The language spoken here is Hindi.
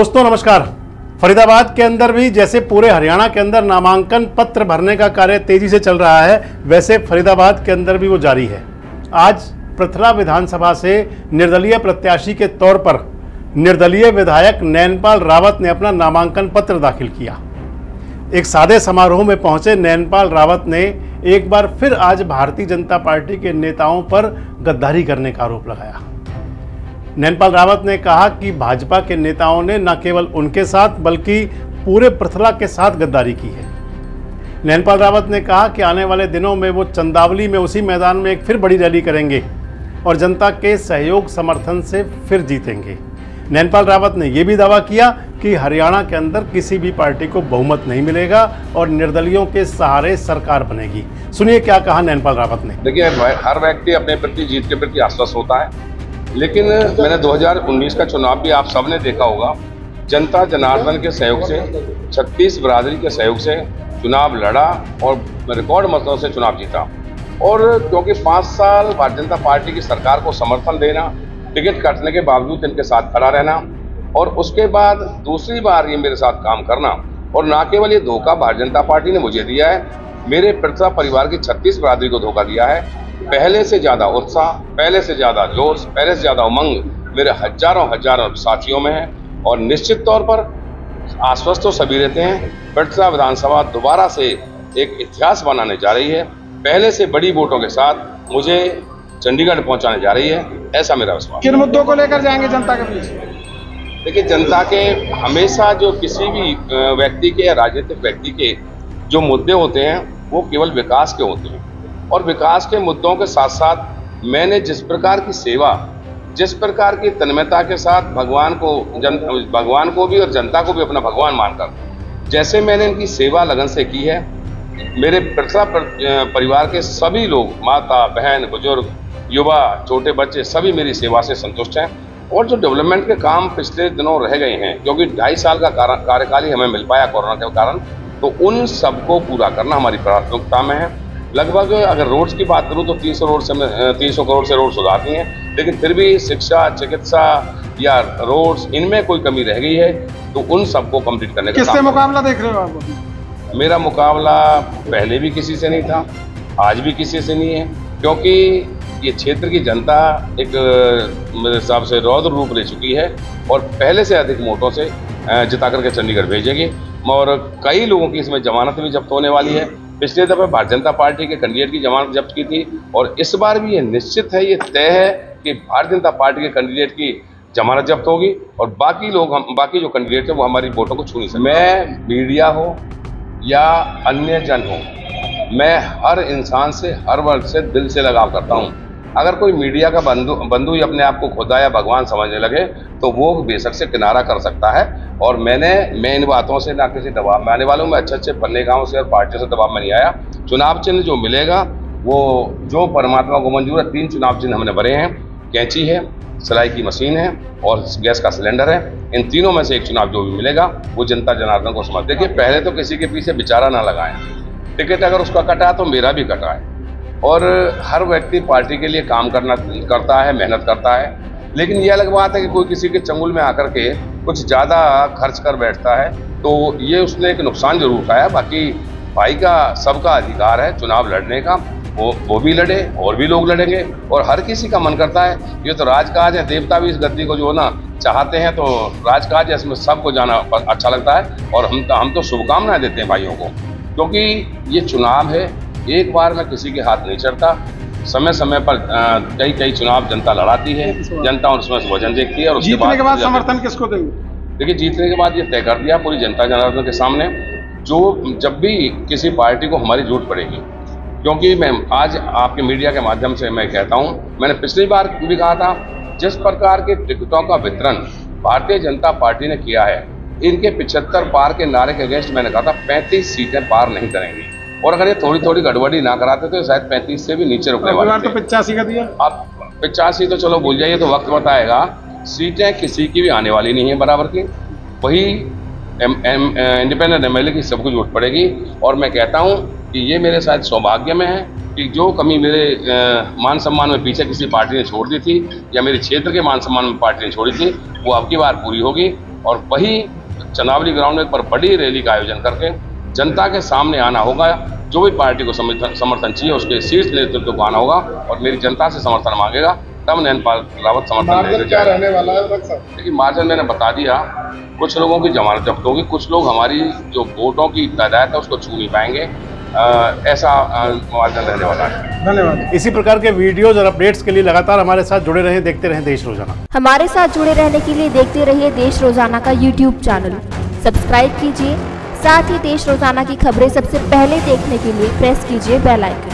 दोस्तों नमस्कार। फरीदाबाद के अंदर भी जैसे पूरे हरियाणा के अंदर नामांकन पत्र भरने का कार्य तेजी से चल रहा है, वैसे फरीदाबाद के अंदर भी वो जारी है। आज पृथला विधानसभा से निर्दलीय प्रत्याशी के तौर पर निर्दलीय विधायक नैनपाल रावत ने अपना नामांकन पत्र दाखिल किया। एक सादे समारोह में पहुंचे नैनपाल रावत ने एक बार फिर आज भारतीय जनता पार्टी के नेताओं पर गद्दारी करने का आरोप लगाया। नैनपाल रावत ने कहा कि भाजपा के नेताओं ने न केवल उनके साथ बल्कि पूरे पृथला के साथ गद्दारी की है। नैनपाल रावत ने कहा कि आने वाले दिनों में वो चंदावली में उसी मैदान में एक फिर बड़ी रैली करेंगे और जनता के सहयोग समर्थन से फिर जीतेंगे। नैनपाल रावत ने यह भी दावा किया कि हरियाणा के अंदर किसी भी पार्टी को बहुमत नहीं मिलेगा और निर्दलियों के सहारे सरकार बनेगी। सुनिए क्या कहा नैनपाल रावत ने। देखिए, हर व्यक्ति अपने प्रति जीत के प्रति आश्वस्त होता है, लेकिन मैंने 2019 का चुनाव भी आप सबने देखा होगा। जनता जनार्दन के सहयोग से, 36 बरादरी के सहयोग से चुनाव लड़ा और रिकॉर्ड मतों से चुनाव जीता। और क्योंकि 5 साल भारतीय जनता पार्टी की सरकार को समर्थन देना, टिकट काटने के बावजूद इनके साथ खड़ा रहना और उसके बाद दूसरी बार ये मेरे साथ काम करना, और ना केवल ये धोखा भारतीय जनता पार्टी ने मुझे दिया है, मेरे पृथला परिवार की 36 बरादरी को धोखा दिया है। पहले से ज़्यादा उत्साह, पहले से ज़्यादा जोश, पहले से ज़्यादा उमंग मेरे हजारों साथियों में है। और निश्चित तौर पर आश्वस्त तो सभी रहते हैं, पृथला विधानसभा दोबारा से एक इतिहास बनाने जा रही है। पहले से बड़ी वोटों के साथ मुझे चंडीगढ़ पहुंचाने जा रही है, ऐसा मेरा विश्वास। किन मुद्दों को लेकर जाएंगे जनता के बीच? देखिए, जनता के हमेशा जो किसी भी व्यक्ति के या राजनीतिक व्यक्ति के जो मुद्दे होते हैं वो केवल विकास के होते हैं, और विकास के मुद्दों के साथ साथ मैंने जिस प्रकार की सेवा, जिस प्रकार की तन्मयता के साथ भगवान को भी और जनता को भी अपना भगवान मानकर जैसे मैंने इनकी सेवा लगन से की है, मेरे पृथला परिवार के सभी लोग, माता बहन बुजुर्ग युवा छोटे बच्चे, सभी मेरी सेवा से संतुष्ट हैं। और जो डेवलपमेंट के काम पिछले दिनों रह गए हैं, क्योंकि 2.5 साल का कार्यकाल ही हमें मिल पाया कोरोना के कारण, तो उन सबको पूरा करना हमारी प्राथमिकता में है। लगभग अगर रोड्स की बात करूं तो 300 करोड़ से रोड सुधार दी हैं, लेकिन फिर भी शिक्षा, चिकित्सा या रोड्स, इनमें कोई कमी रह गई है, तो उन सबको कंप्लीट करने का किससे मुकाबला देख रहे हो आप? मेरा मुकाबला पहले भी किसी से नहीं था, आज भी किसी से नहीं है, क्योंकि ये क्षेत्र की जनता एक मेरे हिसाब से रौद्र रूप ले चुकी है और पहले से अधिक वोटों से जिता करके चंडीगढ़ भेजेगी। और कई लोगों की इसमें जमानत भी जब्त होने वाली है। पिछले दफे भारतीय जनता पार्टी के कैंडिडेट की जमानत जब्त की थी, और इस बार भी ये निश्चित है, ये तय है कि भारतीय जनता पार्टी के कैंडिडेट की जमानत जब्त होगी और बाकी जो कैंडिडेट है वो हमारी वोटों को छू नहीं सकते। मैं मीडिया हो या अन्य जन हो, मैं हर इंसान से, हर वर्ग से दिल से लगाव करता हूँ। अगर कोई मीडिया का बंधु ही अपने आप को खुदा या भगवान समझने लगे तो वो बेशक से किनारा कर सकता है। और मैं इन बातों से ना किसी दबाव में आने वाला हूँ। मैं अच्छे पन्ने गाँव से और पार्टियों से दबाव में नहीं आया। चुनाव चिन्ह जो मिलेगा वो जो परमात्मा को मंजूर है, 3 चुनाव चिन्ह हमने भरे हैं, कैंची है, सिलाई की मशीन है और गैस का सिलेंडर है। इन तीनों में से एक चुनाव जो भी मिलेगा वो जनता जनार्दन को समझ। देखिए, पहले तो किसी के पीछे बेचारा ना लगाएं, टिकट अगर उसका कटा तो मेरा भी कटा है। और हर व्यक्ति पार्टी के लिए काम करता है, मेहनत करता है, लेकिन ये अलग बात है कि कोई किसी के चंगुल में आकर के कुछ ज़्यादा खर्च कर बैठता है, तो ये उसने एक नुकसान जरूर उठाया। बाकी भाई का सबका अधिकार है चुनाव लड़ने का, वो भी लड़े और भी लोग लड़ेंगे, और हर किसी का मन करता है। ये तो राजकाज है, देवता भी इस गद्दी को जो ना चाहते हैं, तो राजकाज है, इसमें सबको जाना अच्छा लगता है। और हम तो शुभकामनाएं देते हैं भाइयों को, क्योंकि ये चुनाव है, एक बार में किसी के हाथ नहीं चढ़ता। समय समय पर कई चुनाव जनता लड़ाती है, जनता उसमें वजन देखती है और उसके जीतने के बाद समर्थन किसको देंगे? देखिए, जीतने के बाद ये तय कर दिया पूरी जनता जनार्दन के सामने, जो जब भी किसी पार्टी को हमारी जरूरत पड़ेगी, क्योंकि मैं आज आपके मीडिया के माध्यम से मैं कहता हूँ, मैंने पिछली बार भी कहा था, जिस प्रकार के टिकटों का वितरण भारतीय जनता पार्टी ने किया है, इनके 75 पार के नारे के अगेंस्ट मैंने कहा था 35 सीटें पार नहीं करेंगी। और अगर ये थोड़ी गड़बड़ी ना कराते तो शायद 35 से भी नीचे रुकने वाले थे। तो 85 का दिया। अब 85 तो चलो भूल जाइए, तो वक्त बताएगा। सीटें किसी की भी आने वाली नहीं है बराबर की, वही इंडिपेंडेंट एमएलए की सबको वोट पड़ेगी। और मैं कहता हूँ कि ये मेरे शायद सौभाग्य में है कि जो कमी मेरे मान सम्मान में पीछे किसी पार्टी ने छोड़ दी थी, या मेरे क्षेत्र के मान सम्मान में पार्टी ने छोड़ी थी, वो अब की बार पूरी होगी। और वही चनावली ग्राउंड में एक बार बड़ी रैली का आयोजन करके जनता के सामने आना होगा। जो भी पार्टी को समर्थन चाहिए उसके शीर्ष नेतृत्व को आना होगा और मेरी जनता से समर्थन मांगेगा, तब नैनपाल रावत समर्थन क्या रहने वाला है सर? देखिए, मार्जिन मैंने बता दिया, कुछ लोगों की जमानत जब्त होगी, कुछ लोग हमारी जो वोटों की तादाद है उसको छू नहीं पाएंगे, ऐसा मार्जिन रहने वाला है। धन्यवाद। इसी प्रकार के वीडियोज और अपडेट्स के लिए लगातार हमारे साथ जुड़े रहें, देखते रहें देश रोजाना। हमारे साथ जुड़े रहने के लिए देखते रहिए देश रोजाना का YouTube चैनल सब्सक्राइब कीजिए। साथ ही देश रोजाना की खबरें सबसे पहले देखने के लिए प्रेस कीजिए बेल आइकन।